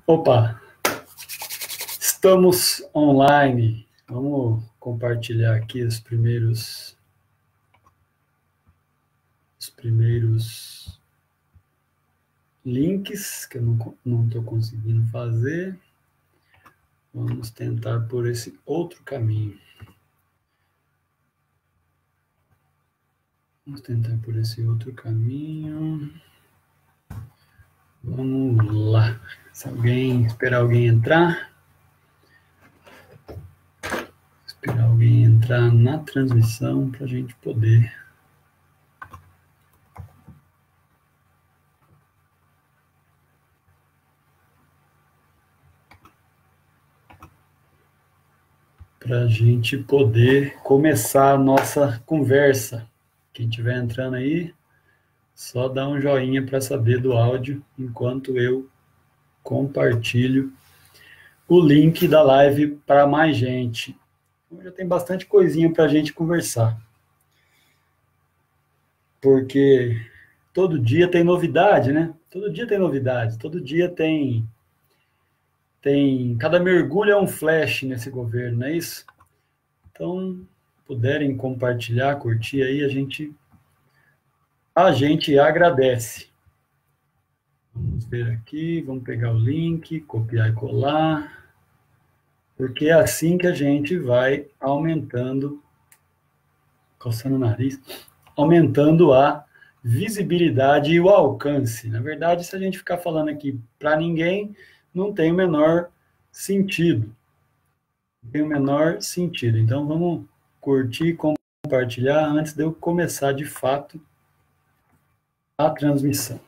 Opa, estamos online. Vamos compartilhar aqui os primeiros links que eu não estou conseguindo fazer. Vamos tentar por esse outro caminho. Vamos lá. Esperar alguém entrar. Esperar alguém entrar na transmissão para a gente poder. Para a gente poder começar a nossa conversa. Quem estiver entrando aí, só dá um joinha para saber do áudio, enquanto eu compartilho o link da live para mais gente. Então, já tem bastante coisinha para a gente conversar. Porque todo dia tem novidade, né? Todo dia tem novidade, todo dia tem cada mergulho é um flash nesse governo, não é isso? Então, puderem compartilhar, curtir aí, a gente agradece. Vamos ver aqui, vamos pegar o link, copiar e colar, porque é assim que a gente vai aumentando, coçando o nariz, aumentando a visibilidade e o alcance. Na verdade, se a gente ficar falando aqui para ninguém, não tem o menor sentido. Não tem o menor sentido. Então, vamos curtir e compartilhar antes de eu começar, de fato, a transmissão.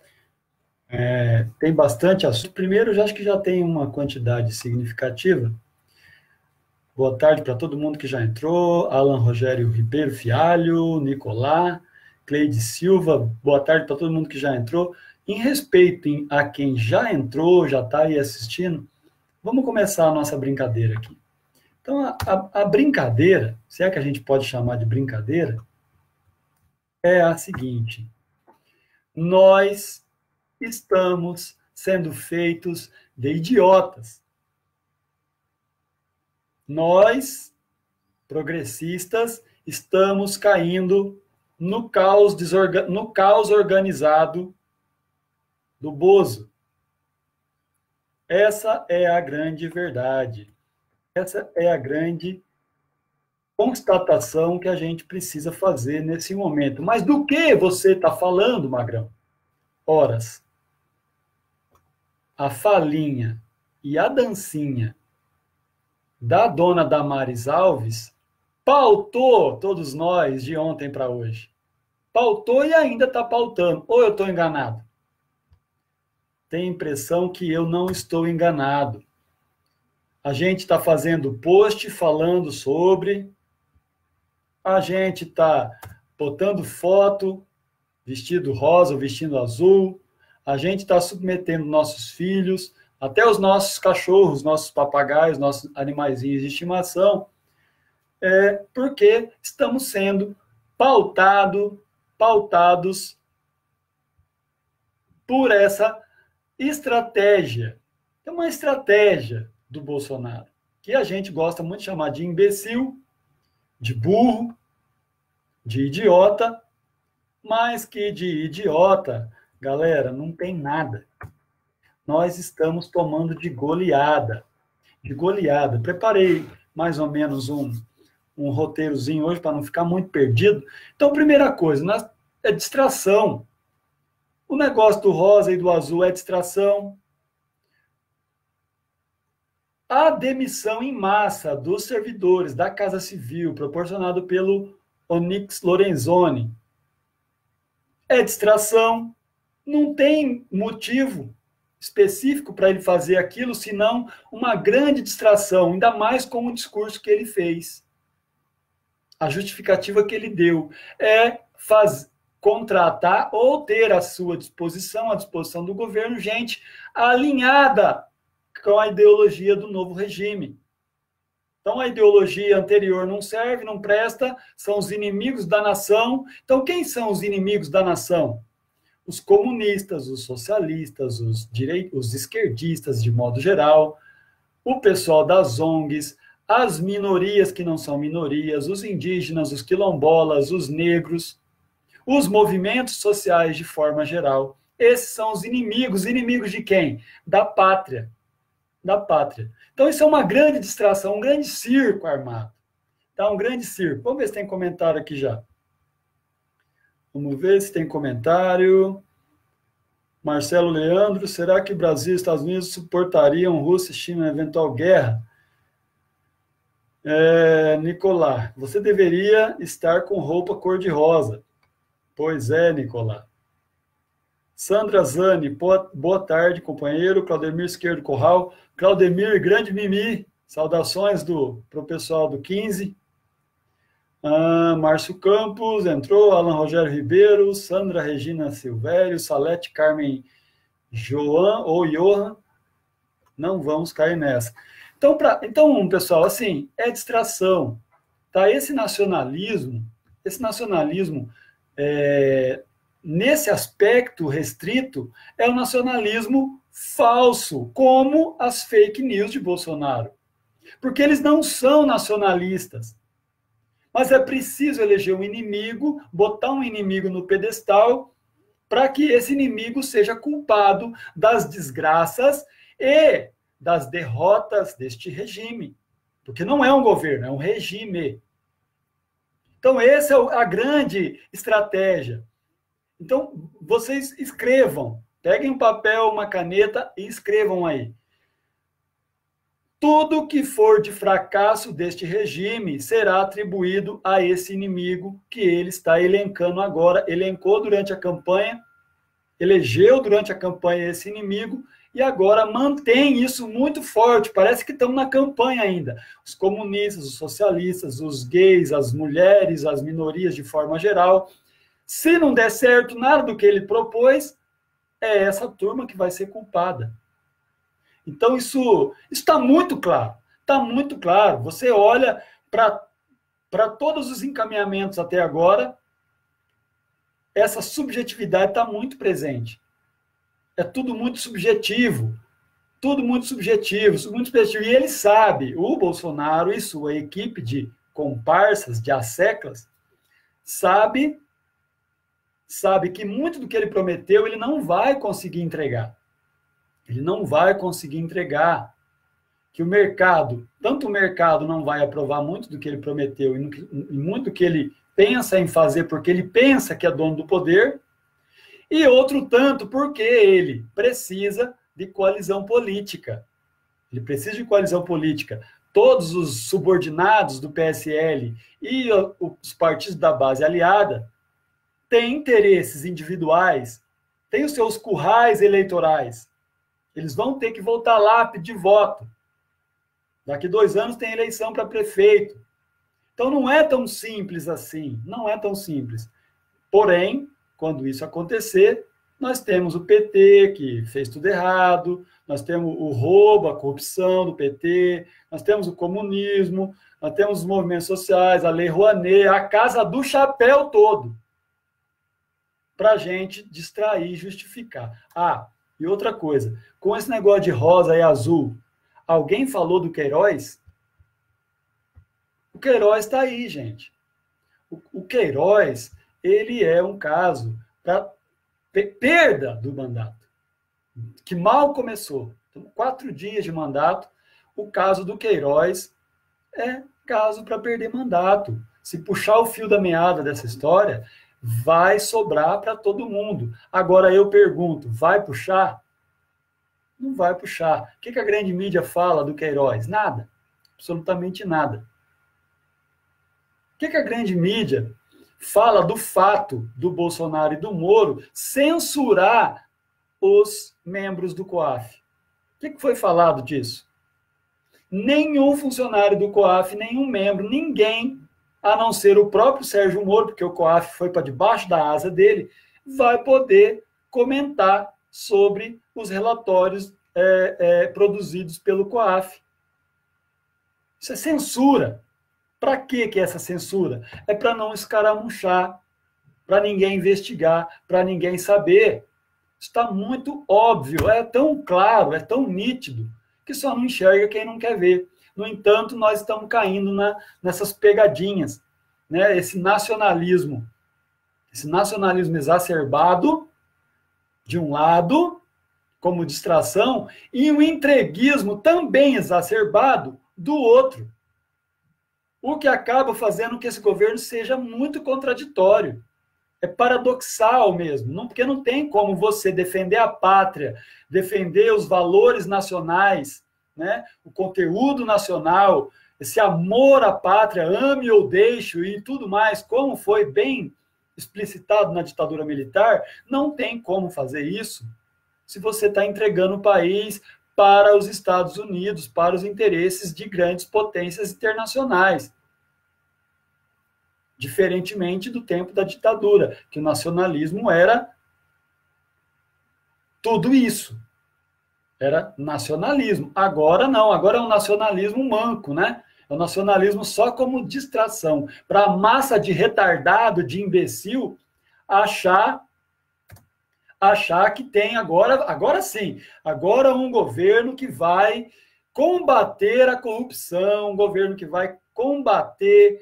Tem bastante assunto. Primeiro, eu acho que já tem uma quantidade significativa. Boa tarde para todo mundo que já entrou. Alan Rogério Ribeiro Fialho, Nicolá, Cleide Silva, boa tarde para todo mundo que já entrou. Em respeito a quem já entrou, já está aí assistindo, vamos começar a nossa brincadeira aqui. Então, a brincadeira, se é que a gente pode chamar de brincadeira, é a seguinte: nós estamos sendo feitos de idiotas. Nós, progressistas, estamos caindo no caos organizado do Bozo. Essa é a grande verdade. Essa é a grande constatação que a gente precisa fazer nesse momento. Mas do que você está falando, Magrão? Horas. A falinha e a dancinha da dona Damares Alves pautou todos nós de ontem para hoje. Pautou e ainda está pautando. Ou eu estou enganado? Tenho a impressão que eu não estou enganado. A gente está fazendo post falando sobre, a gente está botando foto, vestido rosa ou vestido azul, a gente está submetendo nossos filhos, até os nossos cachorros, nossos papagaios, nossos animaizinhos de estimação, porque estamos sendo pautados por essa estratégia. É uma estratégia do Bolsonaro, que a gente gosta muito de chamar de imbecil, de burro, de idiota, mas que de idiota, galera, não tem nada. Nós estamos tomando de goleada. Preparei mais ou menos um roteirozinho hoje para não ficar muito perdido. Então, primeira coisa, é distração. O negócio do rosa e do azul é distração. A demissão em massa dos servidores da Casa Civil, proporcionado pelo Onyx Lorenzoni, é distração. Não tem motivo específico para ele fazer aquilo, senão uma grande distração, ainda mais com o discurso que ele fez. A justificativa que ele deu é contratar ou ter à sua disposição, à disposição do governo, gente alinhada com a ideologia do novo regime. Então, a ideologia anterior não serve, não presta, são os inimigos da nação. Então, quem são os inimigos da nação? os comunistas, os socialistas, os esquerdistas, de modo geral, o pessoal das ONGs, as minorias que não são minorias, os indígenas, os quilombolas, os negros, os movimentos sociais de forma geral. Esses são os inimigos. Inimigos de quem? Da pátria. Da pátria. Então, isso é uma grande distração, um grande circo armado. Tá? Um grande circo. Vamos ver se tem comentário aqui já. Vamos ver se tem comentário. Marcelo Leandro, será que Brasil e Estados Unidos suportariam Rússia e China em eventual guerra? Nicolás, você deveria estar com roupa cor-de-rosa. Pois é, Nicolás. Sandra Zani, boa tarde, companheiro. Claudemir Esquerdo Corral. Claudemir, grande Mimi. Saudações para o pessoal do 15. Márcio Campos entrou, Alan Rogério Ribeiro, Sandra Regina Silvério, Salete Carmen Johan. Não vamos cair nessa. Então, pessoal, assim, é distração. Tá? Esse nacionalismo, nesse aspecto restrito, é um nacionalismo falso, como as fake news de Bolsonaro. Porque eles não são nacionalistas. Mas é preciso eleger um inimigo, botar um inimigo no pedestal, para que esse inimigo seja culpado das desgraças e das derrotas deste regime. Porque não é um governo, é um regime. Então, essa é a grande estratégia. Então, vocês escrevam. Peguem um papel, uma caneta e escrevam aí. Tudo que for de fracasso deste regime será atribuído a esse inimigo que ele está elencando agora. Elencou durante a campanha, elegeu durante a campanha esse inimigo e agora mantém isso muito forte. Parece que estão na campanha ainda. Os comunistas, os socialistas, os gays, as mulheres, as minorias de forma geral. Se não der certo nada do que ele propôs, é essa turma que vai ser culpada. Então, isso está muito claro. Está muito claro. Você olha para todos os encaminhamentos até agora, essa subjetividade está muito presente. É tudo muito subjetivo. Tudo muito subjetivo, muito subjetivo. E ele sabe, o Bolsonaro e sua equipe de comparsas, de asseclas, sabe que muito do que ele prometeu ele não vai conseguir entregar. Ele não vai conseguir entregar. Que o mercado, tanto o mercado não vai aprovar muito do que ele prometeu e muito do que ele pensa em fazer porque ele pensa que é dono do poder, e outro tanto porque ele precisa de coalizão política. Ele precisa de coalizão política. Todos os subordinados do PSL e os partidos da base aliada têm interesses individuais, têm os seus currais eleitorais. Eles vão ter que voltar lá pedir voto. Daqui 2 anos tem eleição para prefeito. Então não é tão simples assim. Não é tão simples. Porém, quando isso acontecer, nós temos o PT, que fez tudo errado, nós temos o roubo, a corrupção do PT, nós temos o comunismo, nós temos os movimentos sociais, a Lei Rouanet, a Casa do Chapéu todo, para a gente distrair e justificar. E outra coisa, com esse negócio de rosa e azul, alguém falou do Queiroz? O Queiroz está aí, gente. O Queiroz, ele é um caso para perda do mandato, que mal começou. Então, 4 dias de mandato, o caso do Queiroz é caso para perder mandato. Se puxar o fio da meada dessa história, vai sobrar para todo mundo. Agora eu pergunto, vai puxar? Não vai puxar. O que a grande mídia fala do Queiroz? Nada. Absolutamente nada. O que a grande mídia fala do fato do Bolsonaro e do Moro censurar os membros do COAF? O que foi falado disso? Nenhum funcionário do COAF, nenhum membro, ninguém, a não ser o próprio Sérgio Moro, porque o COAF foi para debaixo da asa dele, vai poder comentar sobre os relatórios produzidos pelo COAF. Isso é censura. Para que é essa censura? É para não escaramuchar, para ninguém investigar, para ninguém saber. Está muito óbvio, é tão claro, é tão nítido, que só não enxerga quem não quer ver. No entanto, nós estamos caindo nessas pegadinhas, né? Esse nacionalismo exacerbado, de um lado, como distração, e o entreguismo também exacerbado do outro. O que acaba fazendo que esse governo seja muito contraditório. É paradoxal mesmo, porque não tem como você defender a pátria, defender os valores nacionais, né? O conteúdo nacional, esse amor à pátria, ame ou deixe e tudo mais, como foi bem explicitado na ditadura militar, não tem como fazer isso se você está entregando o país para os Estados Unidos, para os interesses de grandes potências internacionais. Diferentemente do tempo da ditadura, que o nacionalismo era tudo isso. Era nacionalismo. Agora não, agora é um nacionalismo manco, né? É um nacionalismo só como distração, para a massa de retardado, de imbecil, achar que tem agora sim, agora um governo que vai combater a corrupção, um governo que vai combater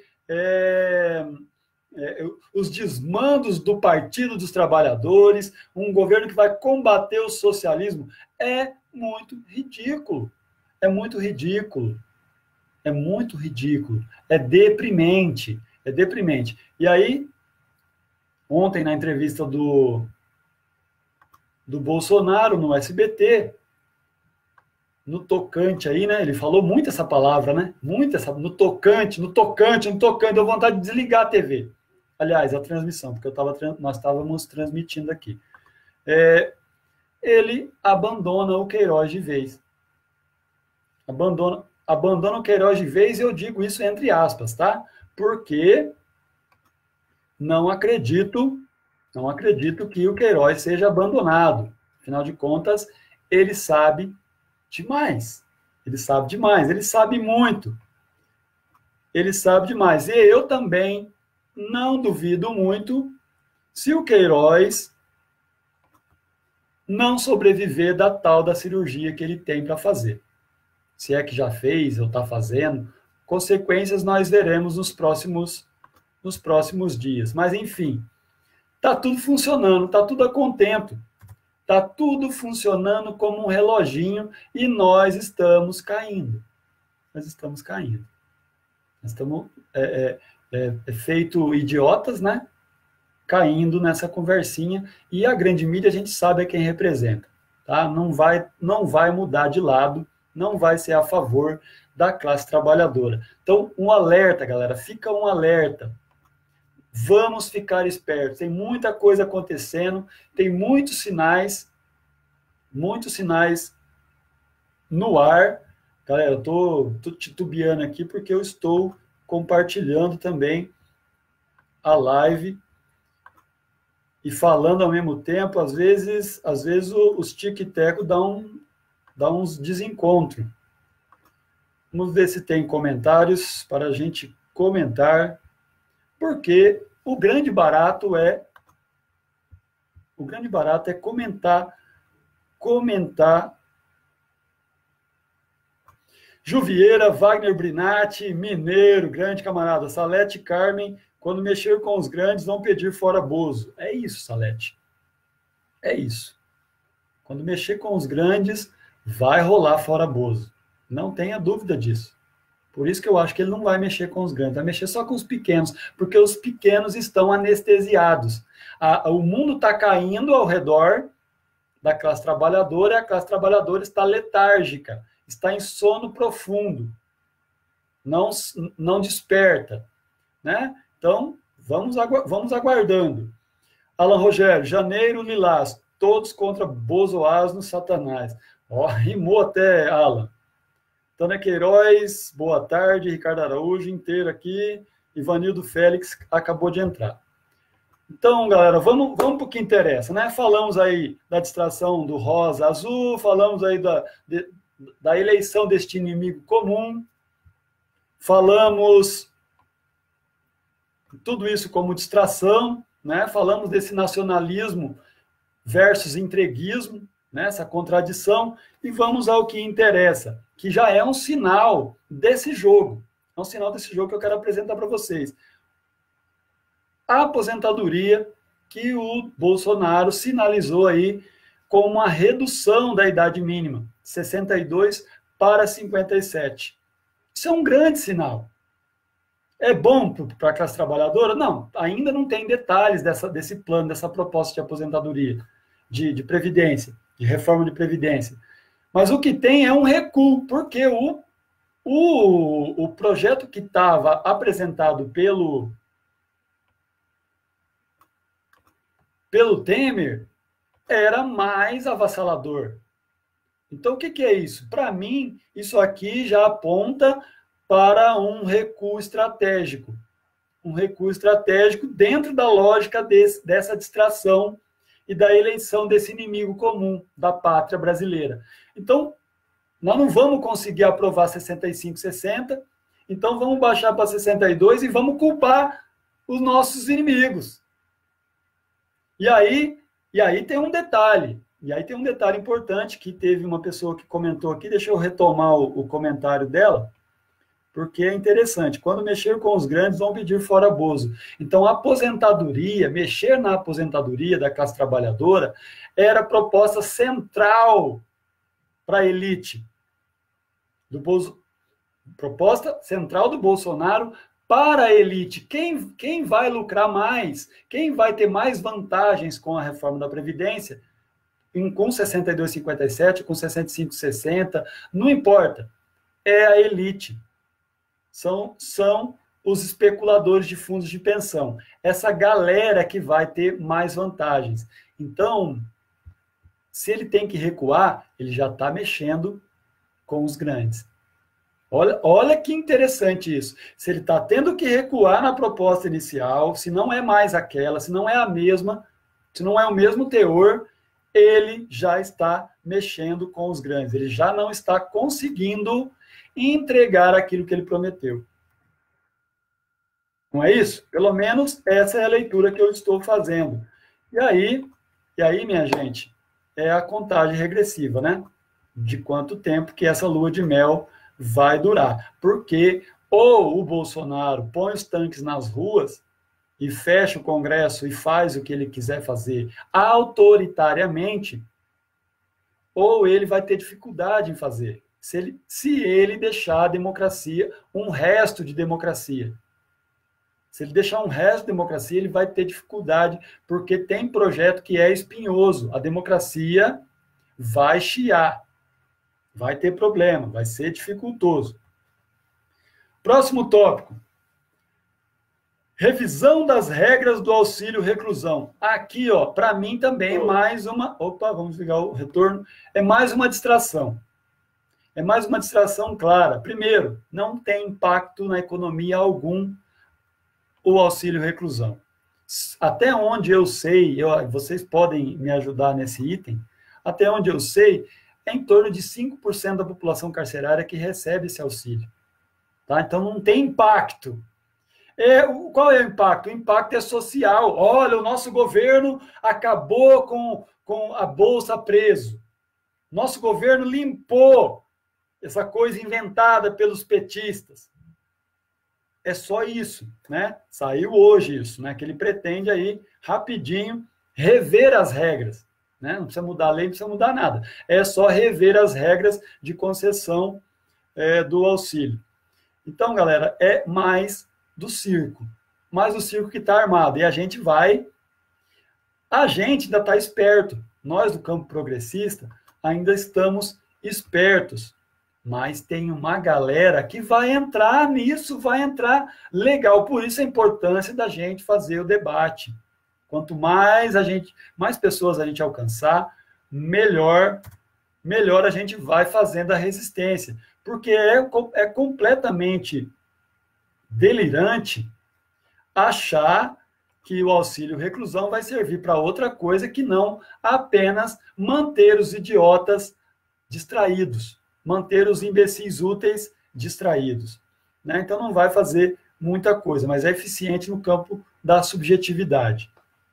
os desmandos do Partido dos Trabalhadores, um governo que vai combater o socialismo. É muito ridículo. É muito ridículo. É muito ridículo. É deprimente. É deprimente. E aí, ontem, na entrevista do Bolsonaro no SBT, no tocante aí, né? Ele falou muito essa palavra, né? Muito essa, no tocante, deu vontade de desligar a TV. Aliás, a transmissão, porque nós estávamos transmitindo aqui. Ele abandona o Queiroz de vez. Abandona o Queiroz de vez, e eu digo isso entre aspas, tá? Porque não acredito que o Queiroz seja abandonado. Afinal de contas, ele sabe demais. Ele sabe demais, ele sabe muito. Ele sabe demais. E eu também não duvido muito se o Queiroz não sobreviver da tal da cirurgia que ele tem para fazer. Se é que já fez ou está fazendo, consequências nós veremos nos próximos dias. Mas, enfim, está tudo funcionando, está tudo a contento. Está tudo funcionando como um reloginho e nós estamos caindo. Nós estamos caindo. Nós estamos feito idiotas, né? Caindo nessa conversinha. E a grande mídia a gente sabe é quem representa. Tá? Não vai mudar de lado, não vai ser a favor da classe trabalhadora. Então, um alerta, galera. Fica um alerta. Vamos ficar espertos. Tem muita coisa acontecendo, tem muitos sinais no ar. Galera, eu estou titubeando aqui porque eu estou compartilhando também a live e falando ao mesmo tempo. Às vezes os tic-tac dá uns desencontros. Vamos ver se tem comentários para a gente comentar, porque o grande barato é comentar. Juvieira, Wagner Brinatti, Mineiro, grande camarada. Salete Carmen, quando mexer com os grandes, vão pedir fora Bozo. É isso, Salete. É isso. Quando mexer com os grandes, vai rolar fora Bozo. Não tenha dúvida disso. Por isso que eu acho que ele não vai mexer com os grandes, vai mexer só com os pequenos, porque os pequenos estão anestesiados. O mundo está caindo ao redor da classe trabalhadora, e a classe trabalhadora está letárgica, está em sono profundo, não desperta, né? Então, vamos aguardando. Alan Rogério, janeiro, Lilás, todos contra Bozoás no Satanás. Ó, rimou até, Alan. Tânia Queiroz, boa tarde. Ricardo Araújo, inteiro aqui. Ivanildo Félix acabou de entrar. Então, galera, vamos para o que interessa, né? Falamos aí da distração do rosa azul, falamos aí da eleição deste inimigo comum, falamos tudo isso como distração, né? Falamos desse nacionalismo versus entreguismo, né? Essa contradição, e vamos ao que interessa, que já é um sinal desse jogo. É um sinal desse jogo que eu quero apresentar para vocês. A aposentadoria que o Bolsonaro sinalizou aí com uma redução da idade mínima, 62 para 57. Isso é um grande sinal. É bom para a classe trabalhadora? Não, ainda não tem detalhes desse plano, dessa proposta de aposentadoria, de previdência, de reforma de previdência. Mas o que tem é um recuo, porque o projeto que estava apresentado pelo Temer era mais avassalador. Então, o que é isso? Para mim, isso aqui já aponta para um recuo estratégico. Um recuo estratégico dentro da lógica dessa distração e da eleição desse inimigo comum da pátria brasileira. Então, nós não vamos conseguir aprovar 65, 60, então vamos baixar para 62 e vamos culpar os nossos inimigos. E aí tem um detalhe. E aí tem um detalhe importante que teve uma pessoa que comentou aqui, deixa eu retomar o comentário dela, porque é interessante. Quando mexer com os grandes, vão pedir fora Bozo. Então, a aposentadoria, mexer na aposentadoria da classe trabalhadora, era a proposta central para a elite. Proposta central do Bolsonaro para a elite. Quem vai lucrar mais? Quem vai ter mais vantagens com a reforma da Previdência? Com 62,57, com 65,60, não importa. É a elite. São os especuladores de fundos de pensão. Essa galera que vai ter mais vantagens. Então, se ele tem que recuar, ele já está mexendo com os grandes. Olha que interessante isso. Se ele está tendo que recuar na proposta inicial, se não é mais aquela, se não é a mesma, se não é o mesmo teor, ele já está mexendo com os grandes. Ele já não está conseguindo entregar aquilo que ele prometeu. Não é isso? Pelo menos essa é a leitura que eu estou fazendo. E aí, minha gente, é a contagem regressiva, né? De quanto tempo que essa lua de mel vai durar. Porque ou o Bolsonaro põe os tanques nas ruas e fecha o Congresso e faz o que ele quiser fazer autoritariamente, ou ele vai ter dificuldade em fazer, se ele deixar a democracia, um resto de democracia. Se ele deixar um resto de democracia, ele vai ter dificuldade, porque tem projeto que é espinhoso. A democracia vai chiar, vai ter problema, vai ser dificultoso. Próximo tópico. Revisão das regras do auxílio reclusão. Aqui, ó, para mim também mais uma... Opa, vamos ligar o retorno. É mais uma distração. É mais uma distração clara. Primeiro, não tem impacto na economia algum o auxílio reclusão. Até onde eu sei, vocês podem me ajudar nesse item, até onde eu sei, é em torno de 5% da população carcerária que recebe esse auxílio. Tá? Então, não tem impacto. Qual é o impacto? O impacto é social. Olha, o nosso governo acabou com a Bolsa Preso. Nosso governo limpou essa coisa inventada pelos petistas. É só isso, né? Saiu hoje isso, né? Que ele pretende aí, rapidinho, rever as regras. Né? Não precisa mudar a lei, não precisa mudar nada. É só rever as regras de concessão do auxílio. Então, galera, é mais do circo. Mais o circo que está armado. E a gente ainda está esperto. Nós, do campo progressista, ainda estamos espertos. Mas tem uma galera que vai entrar nisso, vai entrar legal. Por isso a importância da gente fazer o debate. Quanto mais pessoas a gente alcançar, melhor a gente vai fazendo a resistência. Porque é completamente delirante achar que o auxílio reclusão vai servir para outra coisa que não apenas manter os idiotas distraídos, manter os imbecis úteis distraídos. Né? Então, não vai fazer muita coisa, mas é eficiente no campo da subjetividade.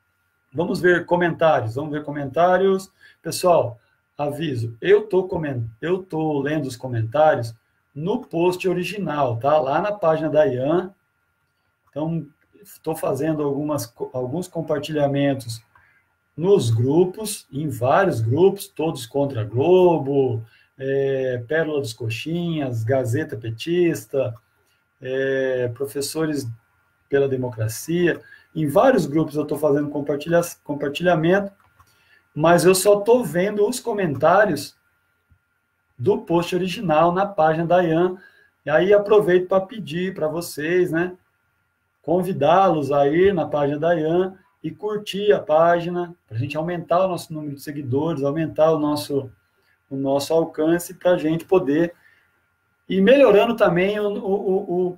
Vamos ver comentários. Pessoal, aviso, eu tô lendo os comentários no post original, tá? Lá na página da Ian. Então, estou fazendo alguns compartilhamentos nos grupos, em vários grupos, todos contra a Globo, Pérola dos Coxinhas, Gazeta Petista, Professores pela Democracia. Em vários grupos eu estou fazendo compartilhamento, mas eu só estou vendo os comentários do post original na página da Ian. E aí aproveito para pedir para vocês, né, convidá-los a ir na página da Ian e curtir a página, para a gente aumentar o nosso número de seguidores, aumentar o nosso alcance, para a gente poder ir melhorando também o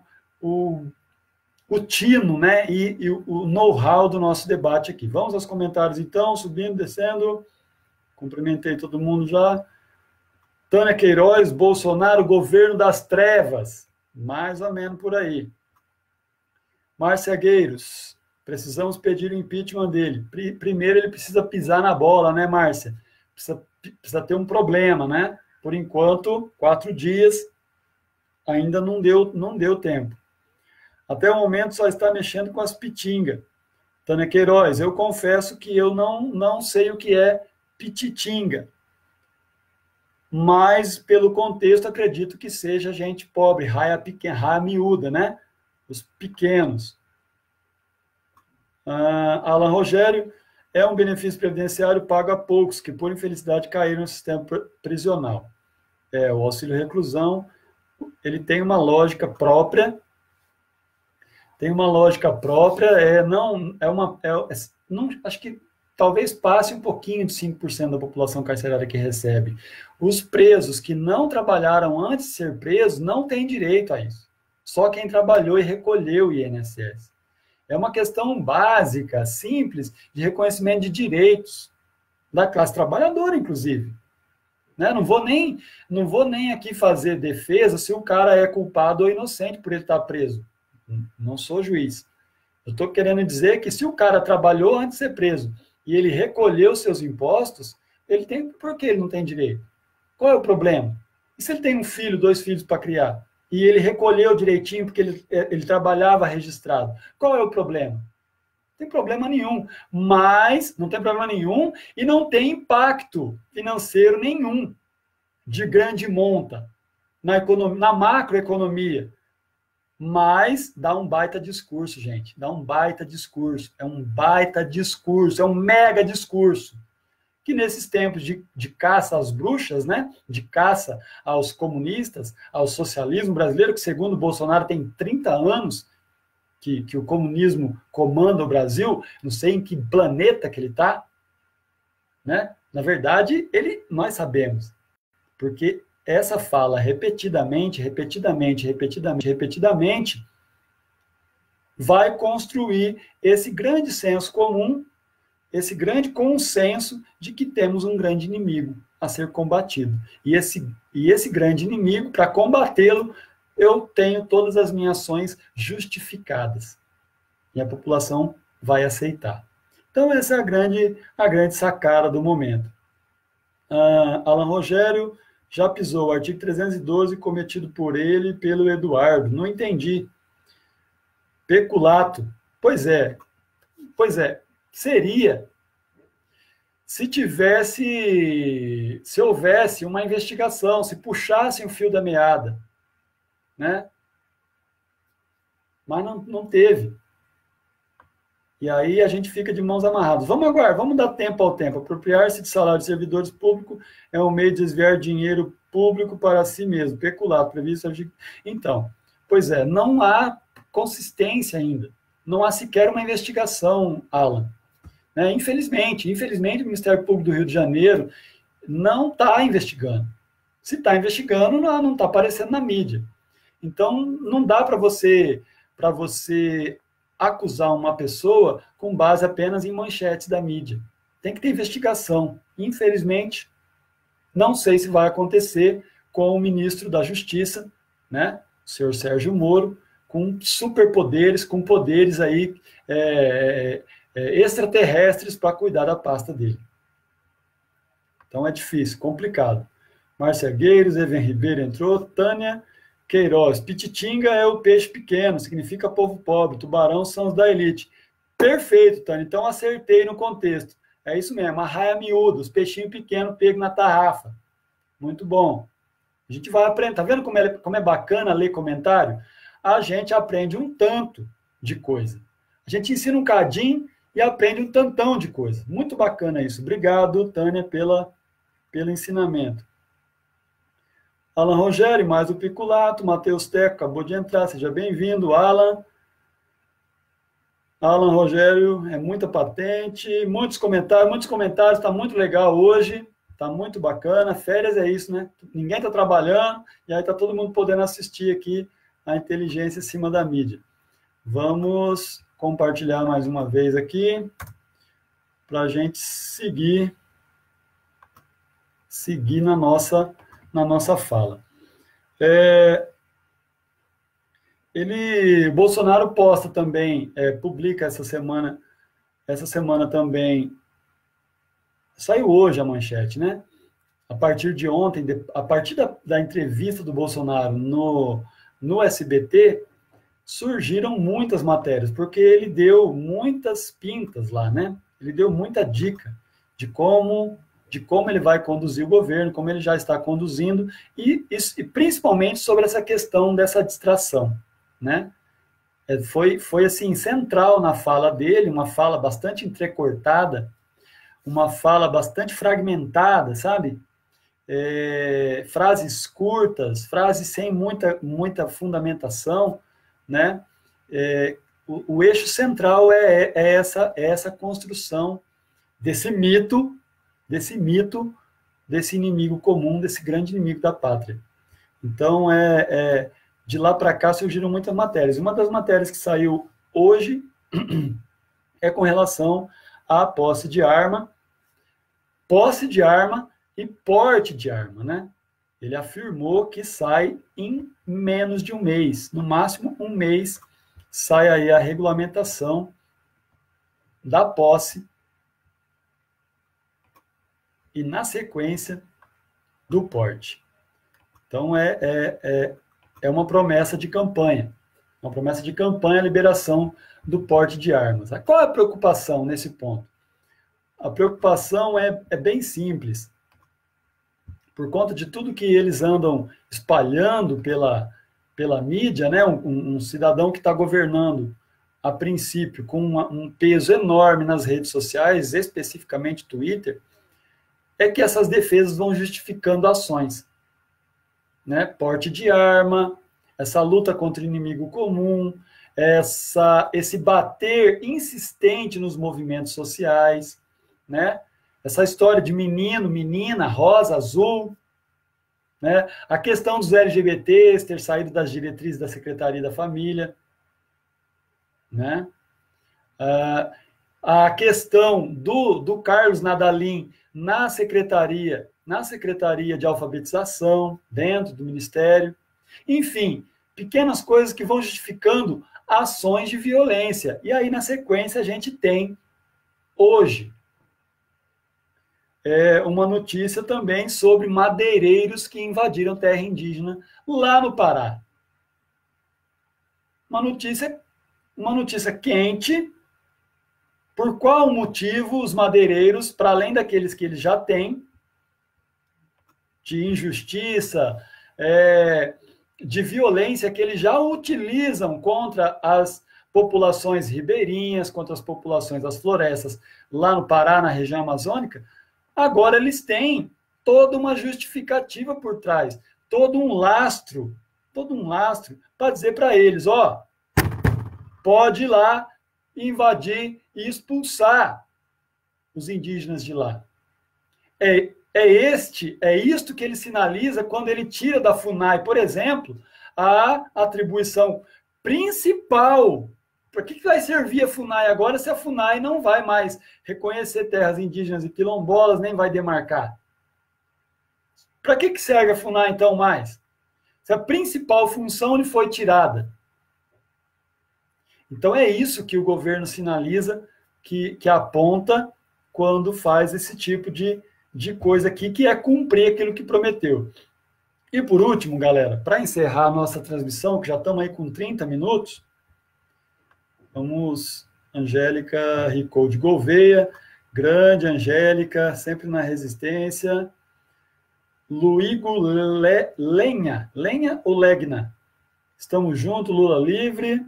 tino, né, e o know-how do nosso debate aqui. Vamos aos comentários, então, subindo, descendo. Cumprimentei todo mundo já. Tânia Queiroz, Bolsonaro, governo das trevas. Mais ou menos por aí. Márcia Gueiros, precisamos pedir o impeachment dele. Primeiro ele precisa pisar na bola, né, Márcia? Precisa ter um problema, né? Por enquanto, 4 dias, ainda não deu tempo. Até o momento só está mexendo com as pitingas. Tânia Queiroz, eu confesso que eu não sei o que é pititinga, mas pelo contexto acredito que seja gente pobre, raia pequena, raia miúda, né? Os pequenos. Alan Rogério, é um benefício previdenciário pago a poucos, que por infelicidade caíram no sistema prisional. O auxílio reclusão, ele tem uma lógica própria, acho que talvez passe um pouquinho de 5% da população carcerária que recebe. Os presos que não trabalharam antes de ser presos não têm direito a isso. Só quem trabalhou e recolheu o INSS. É uma questão básica, simples, de reconhecimento de direitos da classe trabalhadora, inclusive. Né? Não vou nem aqui fazer defesa se o cara é culpado ou inocente por ele estar preso. Não sou juiz. Eu estou querendo dizer que se o cara trabalhou antes de ser preso e ele recolheu seus impostos, por que ele não tem direito? Qual é o problema? E se ele tem um filho, 2 filhos para criar? E ele recolheu direitinho porque ele trabalhava registrado. Qual é o problema? Não tem problema nenhum. Mas não tem problema nenhum e não tem impacto financeiro nenhum de grande monta na macroeconomia. Mas dá um baita discurso, gente. Dá um baita discurso. É um baita discurso. É um mega discurso. Que nesses tempos de caça às bruxas, né, de caça aos comunistas, ao socialismo brasileiro, que segundo o Bolsonaro tem 30 anos que o comunismo comanda o Brasil, não sei em que planeta que ele está, né? Na verdade, nós sabemos, porque essa fala repetidamente, vai construir esse grande senso comum, esse grande consenso de que temos um grande inimigo a ser combatido. E esse grande inimigo, para combatê-lo, eu tenho todas as minhas ações justificadas. E a população vai aceitar. Então, essa é a grande sacada do momento. Alan Rogério já pisou o artigo 312 cometido por ele e pelo Eduardo. Não entendi. Peculato. Pois é. Seria se houvesse uma investigação, se puxassem o fio da meada, né? Mas não teve. E aí a gente fica de mãos amarradas. Vamos aguardar, vamos dar tempo ao tempo. Apropriar-se de salário de servidores públicos é um meio de desviar dinheiro público para si mesmo. Peculato, previsto. Então, pois é, não há consistência ainda. Não há sequer uma investigação, Alan. Infelizmente, o Ministério Público do Rio de Janeiro não está investigando. Se está investigando, não está aparecendo na mídia. Então, não dá para você acusar uma pessoa com base apenas em manchetes da mídia. Tem que ter investigação. Infelizmente, não sei se vai acontecer com o ministro da Justiça, né, o senhor Sérgio Moro, com superpoderes, com poderes aí extraterrestres para cuidar da pasta dele. Então é difícil, complicado. Márcia Gueiros, Even Ribeiro entrou, Tânia Queiroz, Pititinga é o peixe pequeno, significa povo pobre, tubarão são os da elite. Perfeito, Tânia, então acertei no contexto. É isso mesmo, a raia miúda, os peixinhos pequenos pegos na tarrafa. Muito bom. A gente vai aprender, tá vendo como é bacana ler comentário? A gente aprende um tanto de coisa. A gente ensina um cadinho e aprende um tantão de coisa. Muito bacana isso. Obrigado, Tânia, pelo ensinamento. Alan Rogério, mais o Piculato, Matheus Teco, acabou de entrar, seja bem-vindo, Alan. Alan Rogério, é muita patente, muitos comentários, está muito legal hoje, está muito bacana, férias é isso, né? Ninguém está trabalhando, e aí está todo mundo podendo assistir aqui a inteligência em cima da mídia. Vamos compartilhar mais uma vez aqui, para a gente seguir na nossa fala. Bolsonaro posta também, publica essa semana também, saiu hoje a manchete, né? A partir de ontem, a partir da entrevista do Bolsonaro no SBT, surgiram muitas matérias, porque ele deu muitas pintas lá, né? Ele deu muita dica de como ele vai conduzir o governo, como ele já está conduzindo, e principalmente sobre essa questão dessa distração, né? Foi assim, central na fala dele, uma fala bastante entrecortada, uma fala bastante fragmentada, sabe? Frases curtas, frases sem muita fundamentação, né? O eixo central é essa construção desse mito, desse inimigo comum, desse grande inimigo da pátria. Então, de lá para cá surgiram muitas matérias. Uma das matérias que saiu hoje é com relação à posse de arma e porte de arma, né? Ele afirmou que sai em menos de um mês, no máximo um mês, sai aí a regulamentação da posse e, na sequência, do porte. Então, é uma promessa de campanha. Uma promessa de campanha a liberação do porte de armas. Qual é a preocupação nesse ponto? A preocupação é bem simples. Por conta de tudo que eles andam espalhando pela mídia, né? Um cidadão que está governando, a princípio, com um peso enorme nas redes sociais, especificamente Twitter, é que essas defesas vão justificando ações, né? Porte de arma, essa luta contra o inimigo comum, esse bater insistente nos movimentos sociais, né? Essa história de menino, menina, rosa, azul, né? A questão dos LGBTs ter saído das diretrizes da Secretaria da Família, né? A questão do Carlos Nadalim na secretaria de alfabetização, dentro do Ministério. Enfim, pequenas coisas que vão justificando ações de violência. E aí, na sequência, a gente tem, hoje, uma notícia também sobre madeireiros que invadiram terra indígena lá no Pará. Uma notícia quente. Por qual motivo os madeireiros, para além daqueles que eles já têm, de injustiça, de violência que eles já utilizam contra as populações ribeirinhas, contra as populações das florestas lá no Pará, na região amazônica, agora eles têm toda uma justificativa por trás, todo um lastro para dizer para eles, pode ir lá invadir e expulsar os indígenas de lá. Isto que ele sinaliza quando ele tira da FUNAI, por exemplo, a atribuição principal. Para que vai servir a FUNAI agora se a FUNAI não vai mais reconhecer terras indígenas e quilombolas, nem vai demarcar? Para que serve a FUNAI então mais? Se a principal função lhe foi tirada. Então é isso que o governo sinaliza que aponta quando faz esse tipo de coisa aqui, que é cumprir aquilo que prometeu. E por último, galera, para encerrar a nossa transmissão, que já estamos aí com 30 minutos, vamos, Angélica Ricolde Gouveia, grande Angélica, sempre na resistência. Luigo Lenha ou Legna? Estamos juntos, Lula livre.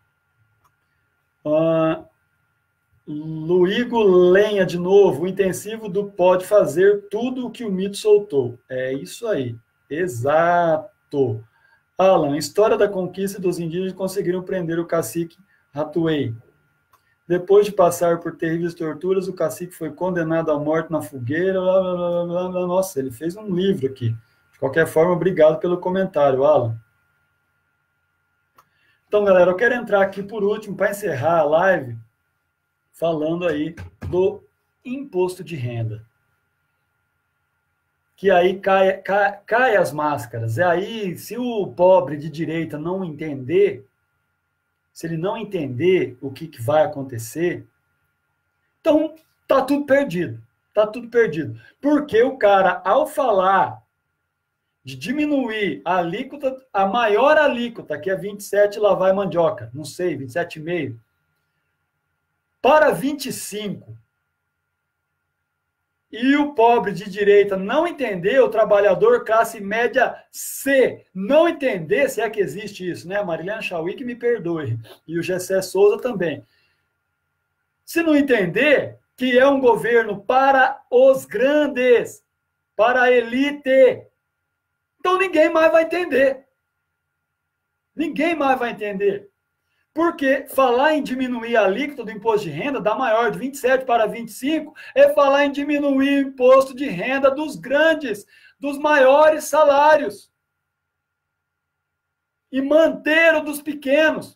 Luigo Lenha, de novo, o intensivo do pode fazer tudo o que o mito soltou. É isso aí, exato. Alan, história da conquista dos indígenas conseguiram prender o cacique Ratuei. Depois de passar por terríveis torturas, o cacique foi condenado à morte na fogueira. Blá, blá, blá, blá, blá. Nossa, ele fez um livro aqui. De qualquer forma, obrigado pelo comentário, Alan. Então, galera, eu quero entrar aqui por último, para encerrar a live, falando aí do imposto de renda. Que aí cai as máscaras. E aí, se o pobre de direita não entender, se ele não entender o que vai acontecer, então tá tudo perdido. Tá tudo perdido. Porque o cara, ao falar de diminuir a alíquota, a maior alíquota, que é 27, lá vai mandioca, não sei, 27,5, para 25, e o pobre de direita não entender, o trabalhador classe média C não entender, se é que existe isso, né? Marilena Chauí, que me perdoe, e o Gessé Souza também. Se não entender que é um governo para os grandes, para a elite, então ninguém mais vai entender. Ninguém mais vai entender. Porque falar em diminuir a alíquota do imposto de renda, da maior de 27 para 25, é falar em diminuir o imposto de renda dos grandes, dos maiores salários. E manter o dos pequenos.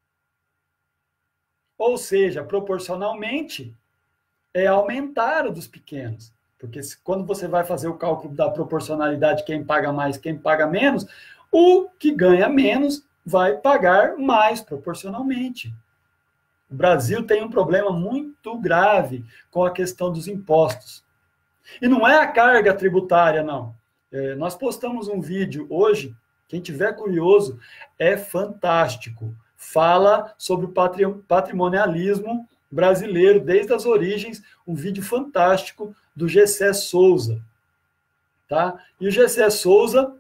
Ou seja, proporcionalmente, é aumentar o dos pequenos. Porque quando você vai fazer o cálculo da proporcionalidade, quem paga mais, quem paga menos, o que ganha menos vai pagar mais proporcionalmente. O Brasil tem um problema muito grave com a questão dos impostos. E não é a carga tributária, não. Nós postamos um vídeo hoje, quem tiver curioso, é fantástico. Fala sobre o patrimonialismo brasileiro, desde as origens, um vídeo fantástico do Gessé Souza. Tá? E o Gessé Souza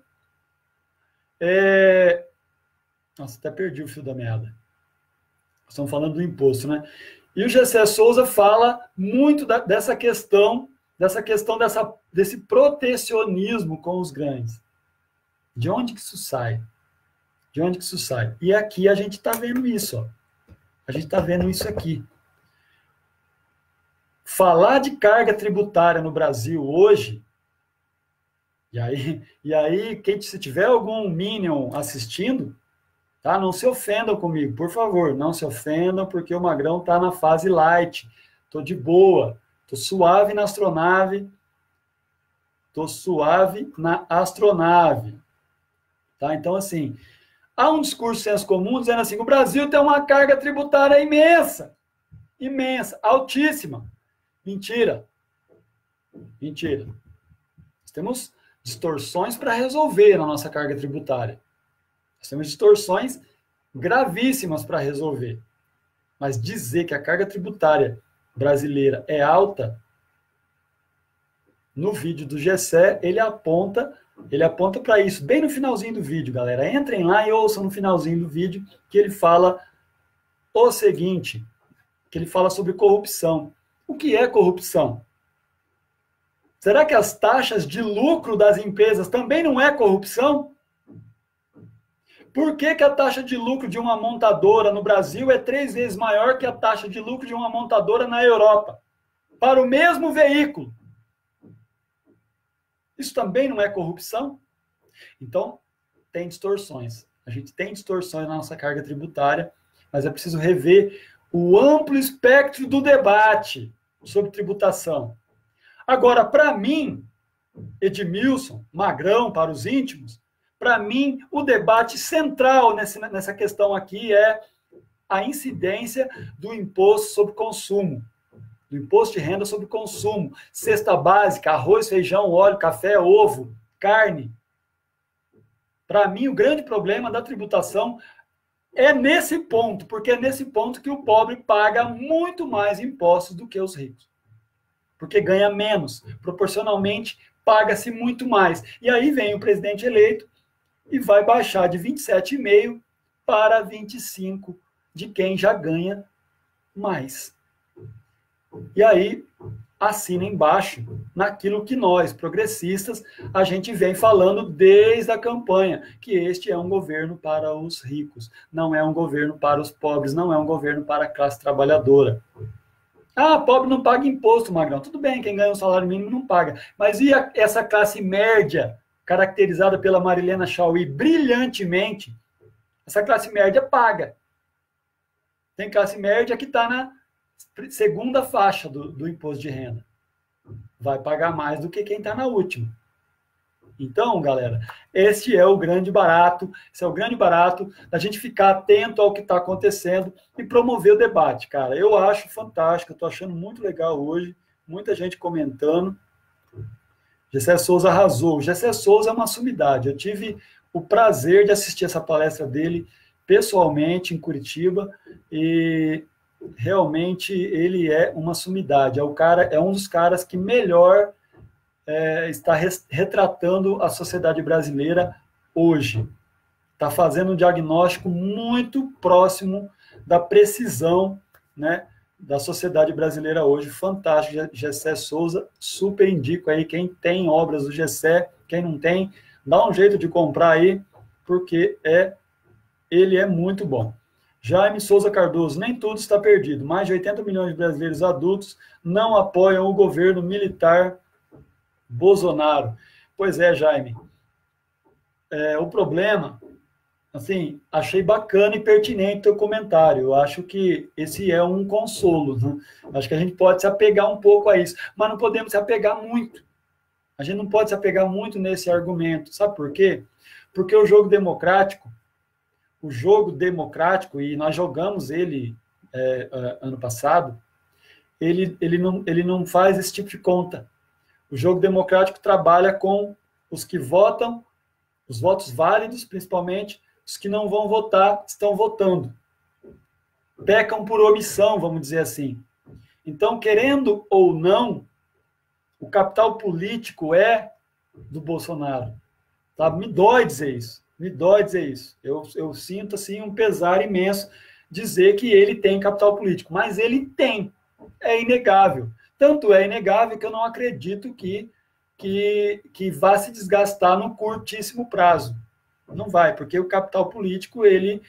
Nossa, até perdi o fio da meada. Estamos falando do imposto, né? E o Gessé Souza fala muito dessa questão desse protecionismo com os grandes. De onde que isso sai? De onde que isso sai? E aqui a gente está vendo isso, ó. A gente está vendo isso aqui. Falar de carga tributária no Brasil hoje, e aí se tiver algum Minion assistindo, tá? Não se ofendam comigo, por favor, não se ofendam, porque o Magrão está na fase light, estou de boa, estou suave na astronave, tá? Então, assim, há um discurso senso comum dizendo assim, o Brasil tem uma carga tributária imensa, altíssima. Mentira. Nós temos distorções para resolver na nossa carga tributária. Nós temos distorções gravíssimas para resolver. Mas dizer que a carga tributária brasileira é alta, no vídeo do Gessé, ele aponta para isso, bem no finalzinho do vídeo, galera. Entrem lá e ouçam no finalzinho do vídeo que ele fala o seguinte, que ele fala sobre corrupção. O que é corrupção? Será que as taxas de lucro das empresas também não é corrupção? Por que a taxa de lucro de uma montadora no Brasil é 3 vezes maior que a taxa de lucro de uma montadora na Europa? Para o mesmo veículo. Isso também não é corrupção? Então, tem distorções. A gente tem distorções na nossa carga tributária, mas é preciso rever o amplo espectro do debate sobre tributação. Agora, para mim, Edmilson, Magrão, para os íntimos, para mim, o debate central nessa questão aqui é a incidência do imposto sobre consumo. do imposto de renda sobre consumo, cesta básica, arroz, feijão, óleo, café, ovo, carne. Para mim, o grande problema da tributação é nesse ponto, porque é nesse ponto que o pobre paga muito mais impostos do que os ricos. Porque ganha menos, proporcionalmente paga-se muito mais. E aí vem o presidente eleito e vai baixar de 27,5 para 25 de quem já ganha mais. E aí assina embaixo naquilo que nós, progressistas, a gente vem falando desde a campanha, que este é um governo para os ricos, não é um governo para os pobres, não é um governo para a classe trabalhadora. Ah, pobre não paga imposto, Magrão. Tudo bem, quem ganha um salário mínimo não paga. Mas e essa classe média, caracterizada pela Marilena Chaui brilhantemente? Essa classe média paga. Tem classe média que está na segunda faixa do imposto de renda. Vai pagar mais do que quem está na última. Então, galera, esse é o grande barato da gente ficar atento ao que está acontecendo e promover o debate, cara. Eu acho fantástico, eu estou achando muito legal hoje, muita gente comentando. Gessé Souza arrasou. O Gessé Souza é uma sumidade. Eu tive o prazer de assistir essa palestra dele pessoalmente em Curitiba e realmente ele é uma sumidade. É um dos caras que melhor está retratando a sociedade brasileira hoje. Está fazendo um diagnóstico muito próximo da precisão, né, da sociedade brasileira hoje. Fantástico, Gessé Souza, super indico aí, quem tem obras do Gessé, quem não tem, dá um jeito de comprar aí, porque ele é muito bom. Jaime Souza Cardoso, nem tudo está perdido. Mais de 80 milhões de brasileiros adultos não apoiam o governo militar Bolsonaro. Pois é, Jaime. O problema, assim, achei bacana e pertinente o teu comentário. Eu acho que esse é um consolo, né? Acho que a gente pode se apegar um pouco a isso, mas não podemos se apegar muito. A gente não pode se apegar muito nesse argumento. Sabe por quê? Porque o jogo democrático, e nós jogamos ele ano passado, ele não faz esse tipo de conta. O jogo democrático trabalha com os que votam, os votos válidos, principalmente, os que não vão votar, estão votando. Pecam por omissão, vamos dizer assim. Então, querendo ou não, o capital político é do Bolsonaro. Tá? Me dói dizer isso. Eu sinto assim, um pesar imenso dizer que ele tem capital político, mas ele tem. É inegável. Tanto é inegável que eu não acredito que vá se desgastar no curtíssimo prazo. Não vai, porque o capital político ele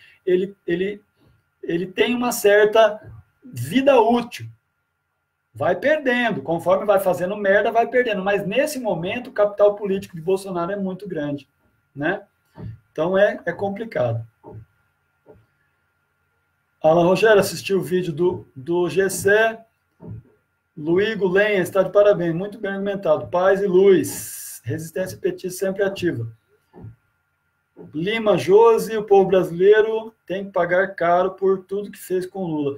tem uma certa vida útil. Vai perdendo, conforme vai fazendo merda, vai perdendo. Mas nesse momento o capital político de Bolsonaro é muito grande, né? Então é complicado. Alan Rogério assistiu o vídeo do Gessé. Luiz Gulenha está de parabéns, muito bem argumentado. Paz e luz. Resistência petista sempre ativa. Lima Josi, o povo brasileiro tem que pagar caro por tudo que fez com Lula.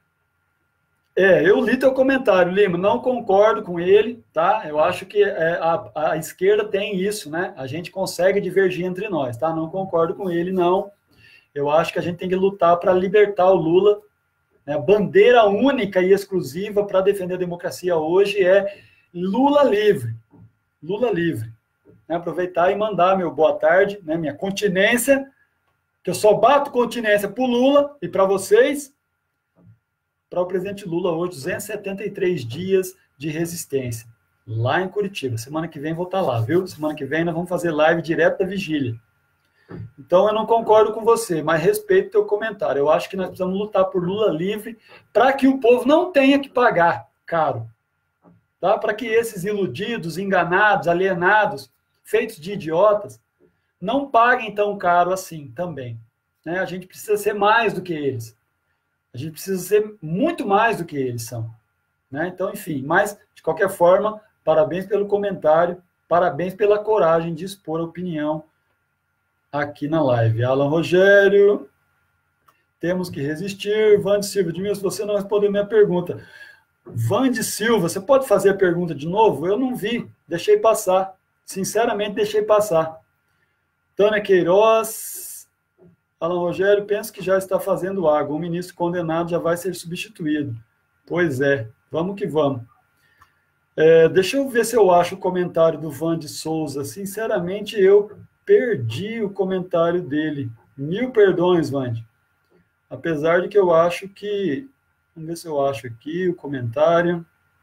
Eu li teu comentário, Lima, não concordo com ele, tá? Eu acho que a esquerda tem isso, né? A gente consegue divergir entre nós, tá? Não concordo com ele, não. Eu acho que a gente tem que lutar para libertar o Lula. A bandeira única e exclusiva para defender a democracia hoje é Lula livre. Lula livre. Aproveitar e mandar meu boa tarde, minha continência, que eu só bato continência para o Lula e para vocês, para o presidente Lula hoje, 273 dias de resistência, lá em Curitiba. Semana que vem vou estar lá, viu? Semana que vem nós vamos fazer live direto da vigília. Então, eu não concordo com você, mas respeito o teu comentário. Eu acho que nós precisamos lutar por Lula livre para que o povo não tenha que pagar caro. Tá? Para que esses iludidos, enganados, alienados, feitos de idiotas, não paguem tão caro assim também. A gente precisa ser mais do que eles. A gente precisa ser muito mais do que eles são. Então, enfim, mas, de qualquer forma, parabéns pelo comentário, parabéns pela coragem de expor a opinião aqui na live. Alan Rogério, temos que resistir. Vande Silva, Edmilson, você não respondeu minha pergunta. Vande Silva, você pode fazer a pergunta de novo? Eu não vi, deixei passar. Sinceramente, deixei passar. Tânia Queiroz, Alan Rogério, penso que já está fazendo água. O ministro condenado já vai ser substituído. Pois é, vamos que vamos. Deixa eu ver se eu acho o comentário do Vande Souza. Sinceramente, eu perdi o comentário dele. 1000 perdões, Vande. Apesar de que eu acho que... Vamos ver se eu acho aqui o comentário.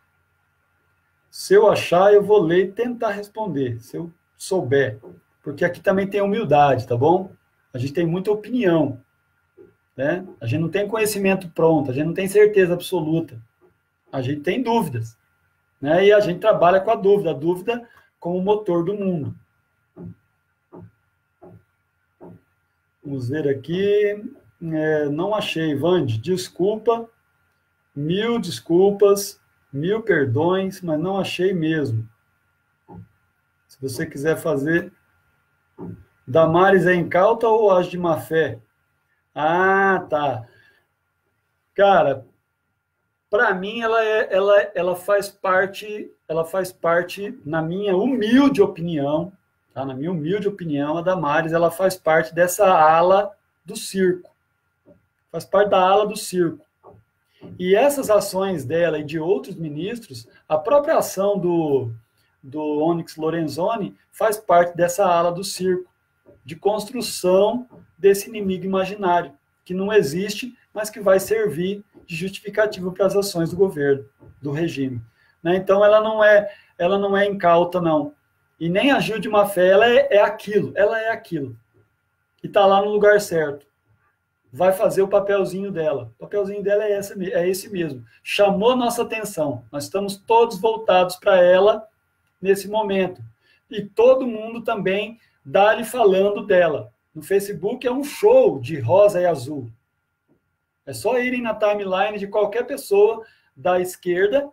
Se eu achar, eu vou ler e tentar responder, se eu souber. Porque aqui também tem humildade, tá bom? A gente tem muita opinião, né? A gente não tem conhecimento pronto, a gente não tem certeza absoluta. A gente tem dúvidas, né? E a gente trabalha com a dúvida como o motor do mundo. Vamos ver aqui. Não achei, Vande, desculpa. 1000 desculpas, 1000 perdões, mas não achei mesmo. Se você quiser fazer... Damares é incauta ou age de má fé? Ah, tá. Cara, para mim ela faz parte, na minha humilde opinião, tá? Na minha humilde opinião, a Damares, ela faz parte dessa ala do circo. Faz parte da ala do circo. E essas ações dela e de outros ministros, a própria ação do Onyx Lorenzoni faz parte dessa ala do circo, de construção desse inimigo imaginário, que não existe, mas que vai servir de justificativa para as ações do governo, do regime. Né? Então, ela não é incauta, não. E nem agiu de má fé, ela é aquilo. E está lá no lugar certo. Vai fazer o papelzinho dela. O papelzinho dela é esse mesmo. Chamou nossa atenção. Nós estamos todos voltados para ela nesse momento. E todo mundo também dá-lhe falando dela. No Facebook é um show de rosa e azul. É só irem na timeline de qualquer pessoa da esquerda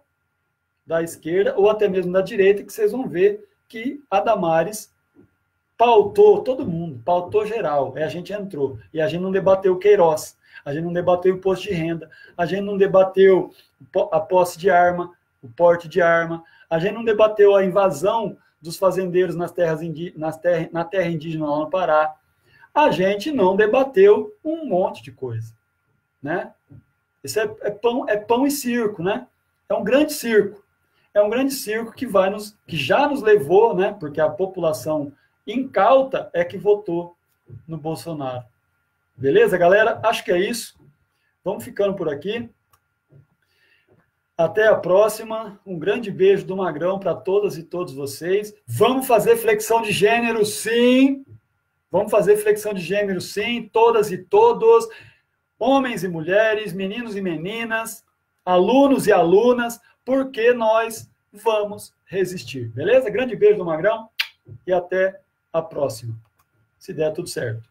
ou até mesmo da direita, que vocês vão ver que a Damares pautou todo mundo, pautou geral. A gente entrou. E a gente não debateu o Queiroz, a gente não debateu o imposto de renda, a gente não debateu a posse de arma, o porte de arma, a gente não debateu a invasão dos fazendeiros na terra indígena lá no Pará. A gente não debateu um monte de coisa, né? Isso é pão e circo, né? É um grande circo. É um grande circo que já nos levou, né? Porque a população incauta é que votou no Bolsonaro. Beleza, galera? Acho que é isso. Vamos ficando por aqui. Até a próxima. Um grande beijo do Magrão para todas e todos vocês. Vamos fazer flexão de gênero, sim. Vamos fazer flexão de gênero, sim. Todas e todos. Homens e mulheres, meninos e meninas, alunos e alunas, porque nós vamos resistir. Beleza? Grande beijo do Magrão e até a próxima. Se der tudo certo.